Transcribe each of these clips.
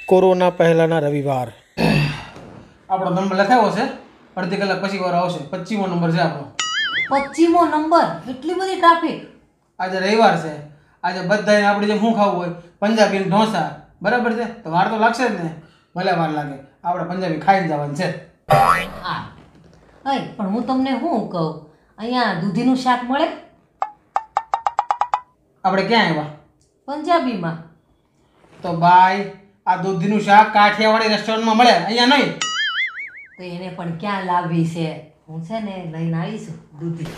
Corona પહેલાના રવિવાર. આપણો નંબર લખાયો છે, અડધી કલાક પછી વાર આવશે. 25મો નંબર છે આપણો. 25મો નંબર? એટલી બધી ટ્રાફિક? આજે રવિવાર છે, આજે બધાને આપણે જેમ શું ખાવું હોય પંજાબી ઢોસા, બરાબર છે, તો વાર તો લાગશે જ ને. ભલે વાર લાગે, આપણે પંજાબી ખાઈને જવાનું છે. હા પણ હું તમને શું કહું, અહીંયા દૂધીનું શાક મળે? આપણે ક્યાં આવ્યા? પંજાબીમાં. તો ભાઈ આ દૂધીનું શાક કાઠિયાવાડી રેસ્ટોરન્ટમાં મળે, અહીંયા નહીં. તો એને પણ ક્યાં લાવવી છે? હું છે ને લઈને આવીશું દૂધી.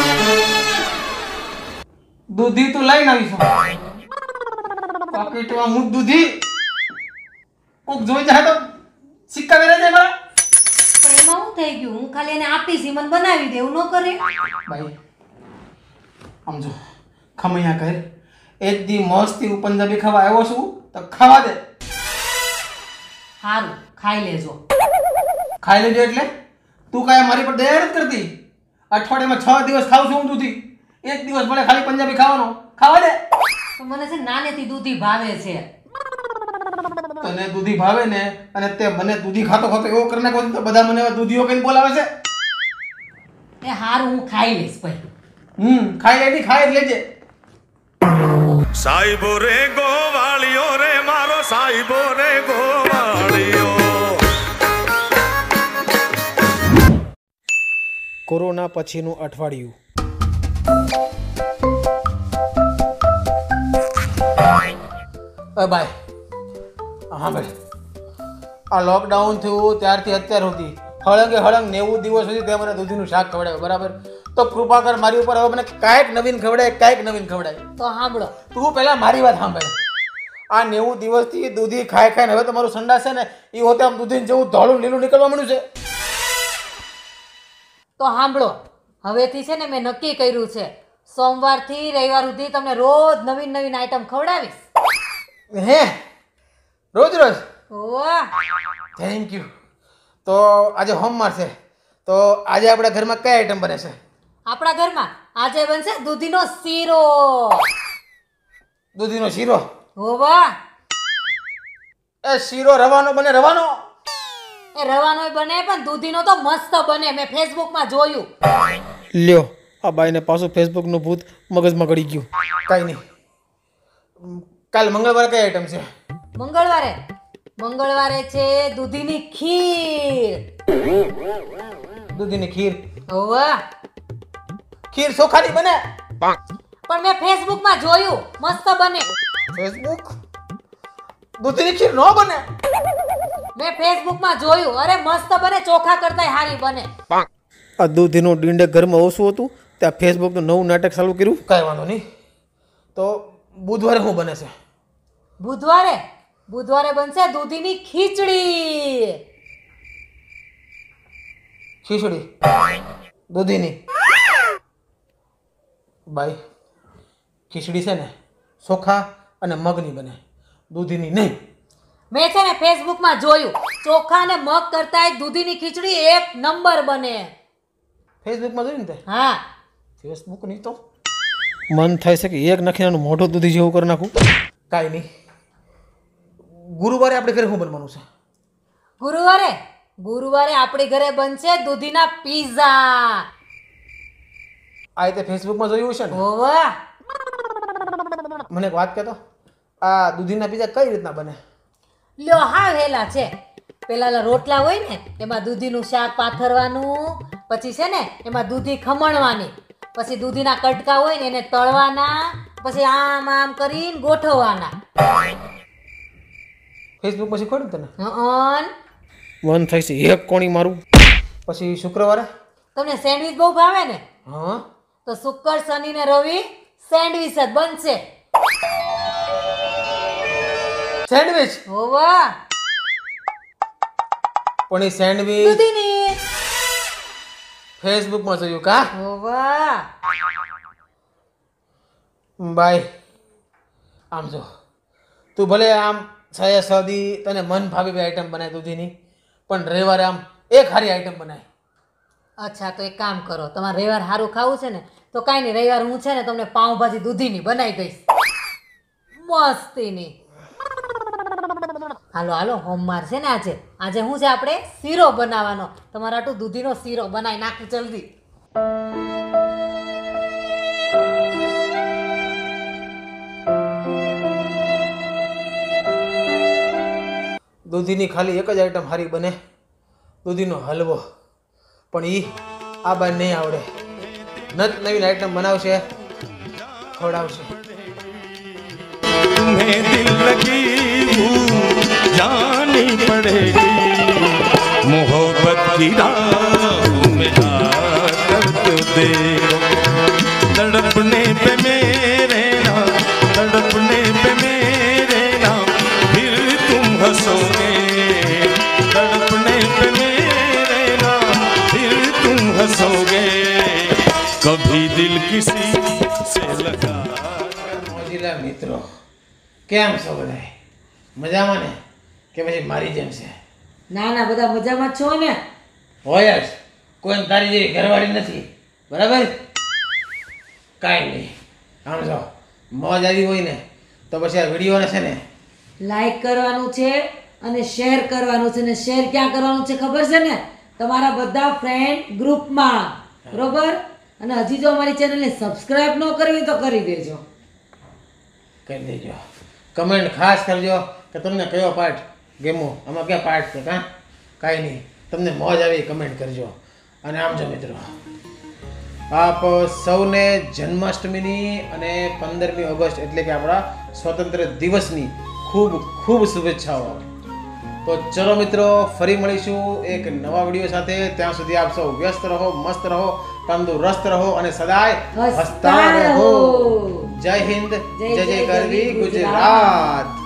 દૂધી તું લઈને આવીશું? પાકીટમાં હું દૂધી કોક જોઈ જાય તો સિક્કા વેરા જાય મારા. પણ એમાં શું થઈ ગયું? હું ખાલી એને આપીશ, ઈ મને બનાવી દે, એવું ન કરે? ભાઈ આમ જો ખમૈયા કહે, એક દી મસ્તી હું પંજાબી ખાવા આવ્યો છું તો ખાવા દે. સારું, ખાઈ લેજો. ખાઈ લેજો એટલે તું કાંઈ મારી પર દયા નથી કરતી? અઠવાડિયામાં 6 દિવસ ખાઉં છું હું દૂધી, એક દિવસ મળે ખાલી પંજાબી ખાવાનો, ખાવા દે. તો મને છે નાનેથી દૂધી ભાવે છે. તને દૂધી ભાવે ને, અને તે મને દૂધી ખાતો ખાતો એવો કરી નાખો તો બધા મને દૂધીઓ કહીને બોલાવે છે. એ હારું, હું ખાઈ લઈશ ભાઈ. ખાઈ લેજે, ખાઈ જ લેજે. સાઈબો રે ગોવાળિયો રે મારો સાઈબો રે ગોવાળિયો. કોરોના પછીનું અઠવાડિયું. ભાઈ હા ભાઈ, આ લોકડાઉન થયું ત્યારથી અત્યાર સુધી હળંગે હળંગ 90 દિવસ સુધી તે મને દૂધીનું શાક ખવડાવ્યું, બરાબર? તો કૃપા કર મારી ઉપર, હવે મને કાંઈક નવીન ખવડાય, કાંઈક નવીન ખવડાય. તો સાંભળો, તું પહેલા મારી વાત સાંભળ. આ 90 દિવસથી દૂધી ખાઈ ખાઈને હવે તમારું સંડાસ છે ને એ હોતે આમ દૂધીને જેવું ધોળું લીલું નીકળવા માંડ્યું છે. તો સાંભળો, હવેથી છે ને મેં નક્કી કર્યું છે, સોમવારથી રવિવાર સુધી તમને રોજ નવીન નવીન આઈટમ ખવડાવીશ. હે? રોજ રોજ? વાહ, થેન્ક યુ. તો આજે સોમવાર છે, તો આજે આપણા ઘરમાં કઈ આઈટમ બને છે? આપણા ઘરમાં આજે બનશે દૂધીનો શીરો. દૂધીનો શીરો? ઓ વાહ! એ શીરો રવાનો બને? રવાનો? એ રવાનોય બને પણ દૂધીનો તો મસ્ત બને, મેં ફેસબુકમાં જોયું. લ્યો, આ બાઈને પાછું ફેસબુકનું ભૂત મગજમાં ગળી ગયું. કઈ નહીં. કાલ મંગળવારે કઈ આઈટમ છે? મંગળવારે છે દૂધીની ખીર. દૂધીની ખીર? ઓ વાહ! ખીર ચોખાની બને? પણ મેં ફેસબુકમાં જોયું, મસ્ત બને. ફેસબુક? દૂધીની ખીર ન બને? મેં ફેસબુકમાં જોયું, અરે મસ્ત બને, ચોખા કરતાંય હારી બને. આ દૂધીનું ડીંડે ઘરમાં ઓછું હતું, ત્યાં ફેસબુકનું નવું નાટક ચાલુ કર્યું. કઈ વાંધો નહીં. તો બુધવારે શું બને છે? બુધવારે બનશે દૂધીની ખીચડી. ખીચડી દૂધીની? ભાઈ ખીચડી છે ને ચોખા અને મગની બને, દૂધીની નહીં. મેં છે ને ફેસબુકમાં જોયું, ચોખા અને મગ કરતાંય દૂધીની ખીચડી એક નંબર બને. ફેસબુકમાં જોયું ને તે? હા. ફેસબુક નહીં તો મન થાય છે કે એક નખીનાનું મોઢું દૂધી જેવું કરી નાખું. કાંઈ નહીં. ગુરુવારે આપણે ઘરે શું બનવાનું છે? ગુરુવારે આપણી ઘરે બનશે દૂધીના પીઝા. આ રીતે ફેસબુકમાં જોયું છે ને? ઓવા! મને એક વાત કહેતો, આ દૂધીના પીઝા કઈ રીતના બને? લ્યો, હા હેલા છે. પેલા રોટલા હોય ને એમાં દૂધીનું શાક પાથરવાનું, પછી છે ને એમાં દૂધી ખમણવાની, પછી દૂધીના કટકા હોય ને એને તળવાના, પછી આમ આમ કરીને ગોઠવવાના. ફેસબુકમાં શીખવાડ્યું તને? મન થાય છે એક કોણી મારું. પછી શુક્રવારે તમને સેન્ડવિચ બહુ ભાવે ને? હા, તો શુક્ર, શનિ ને રવિ સેન્ડવિચ જ બનશે. સેન્ડવિચ? ઓવા! પણ એ સેન્ડવિચ દૂધીની. ફેસબુકમાં જોયું કા? ઓવા! ભાઈ આમ જો, તું ભલે આમ 6 દી તને મન ભાવે એવી આઈટમ બનાય દૂધીની, પણ રવિવારે આમ એક હારી આઈટમ બનાય. અચ્છા, તો એક કામ કરો, તમારે રવિવાર સારું ખાવું છે ને તો કાંઈ નહીં, રવિવાર હું છે ને તમને પાઉંભાજી દૂધીની બનાવી દઈશ, મસ્તીની. હાલો હાલો હોમવાર છે ને આજે શું છે આપણે શીરો બનાવવાનો. તમારા આટલું દૂધીનો શીરો બનાવી નાખું જલ્દી. દૂધીની ખાલી એક જ આઈટમ સારી બને, દૂધીનો હલવો. પણ આ બાર નહીં આવડે. નત નવીન આઈટમ બનાવશે, ખવડાવશે. तुम्हें दिल लगी भूल जानी पड़ेगी, मोहब्बत की राह में दर्द दे, तड़पने पे मेरे नाम, तड़पने पे मेरे नाम, फिर तुम हंसोगे, तड़पने पे मेरे नाम, फिर तुम हंसोगे, कभी दिल किसी से लगा. મોજીલા મિત્રો, કેમ છો બધા? મજામાં ને કે પછી મારી જેમ છે? ના ના, બધા મજામાં જ છો ને? હોય જ. કોઈ તારી જેવી ઘરવાળી નથી, બરાબર? કાંઈ નહીં. આમ જો મોજ આવી હોય ને તો પછી આ વિડીયોને છે ને લાઈક કરવાનું છે અને શેર કરવાનું છે. ને શેર ક્યાં કરવાનું છે ખબર છે ને? તમારા બધા ફ્રેન્ડ ગ્રુપમાં, બરોબર? અને હજી જો અમારી ચેનલને સબસ્ક્રાઇબ ન કરવી તો કરી દેજો. કરી દેજો. કમેન્ટ ખાસ કરજો કે તમને કયો પાર્ટ ગમ્યો. આમાં ક્યાં પાર્ટ છે? કાંઈ નહીં, તમને મોજ આવી કમેન્ટ કરજો. અને આમ જો મિત્રો, આપ સૌને જન્માષ્ટમીની અને 15મી ઓગસ્ટ એટલે કે આપણા સ્વતંત્ર દિવસની ખૂબ ખૂબ શુભેચ્છાઓ. તો ચલો મિત્રો, ફરી મળીશું એક નવા વિડીયો સાથે. ત્યાં સુધી આપ સૌ વ્યસ્ત રહો, મસ્ત રહો, તંદુરસ્ત રહો અને સદાય હસતા રહો. જય હિન્દ, જય જય ગરવી ગુજરાત.